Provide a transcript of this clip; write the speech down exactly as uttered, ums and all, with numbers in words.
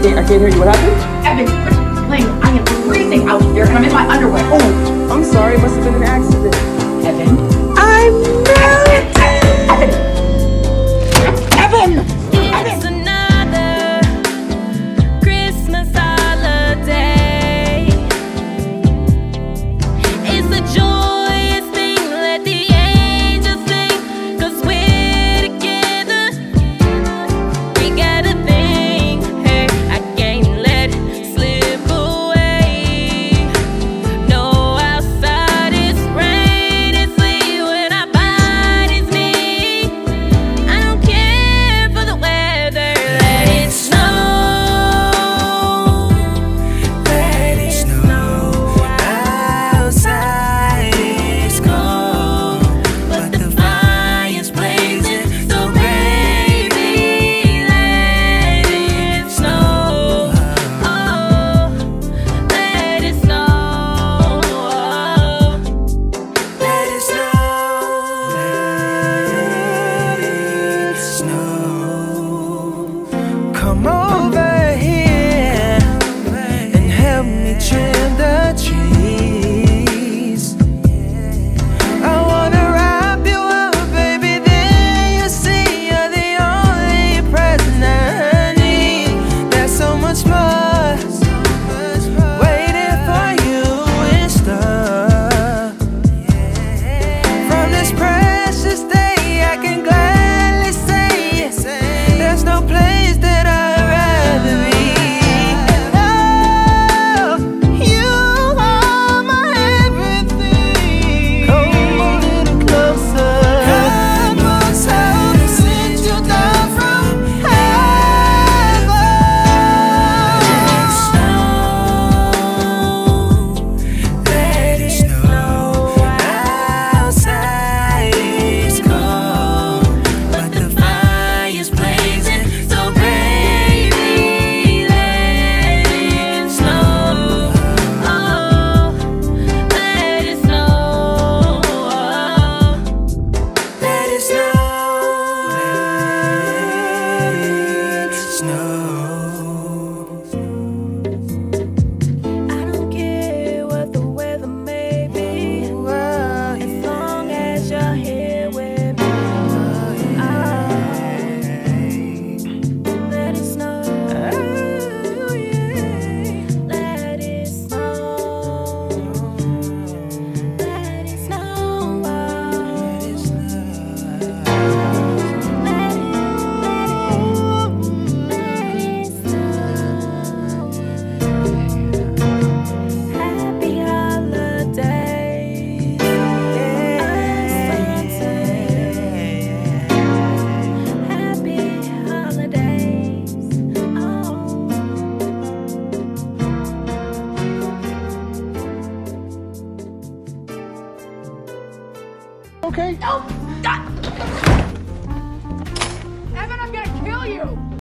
can't, I can't hear you. What happened? Evan, quit playing. I am freezing out here and I'm in my underwear. Oh, I'm sorry. It must have been an accident. Evan? I'm melting. Evan! Evan! It's another Christmas holiday. It's a joyous thing, let the angels sing, 'cause we're together. We got a thing, hey, I can't let it slip away. No, outside it's rain and sleet, when our body's me. I don't care for the weather, let it snow. Let it snow. Outside it's cold, but the fire's blazing, so baby, let it snow. Oh, let it snow. Let it snow. Let it snow. Come over here and help me trim the trees. I wanna wrap you up, baby, then you see you're the only present I need. There's so much more waiting for you in store. From this precious day, I can gladly say there's no place that I'd rather be. Oh, you are my everything. Come a little closer. Come on, so sent you down from heaven. Let it snow. Outside it's cold, but the fire's blazing, so baby, let it snow. Oh, let it snow. Let it snow. Let it snow. I don't care what the weather may be, as long as you're here with me. Oh, let it snow. Oh, yeah. Let it snow. Let it snow. Let it snow. Let it, Happy holidays. Happy holidays. Oh. Okay. No! Stop!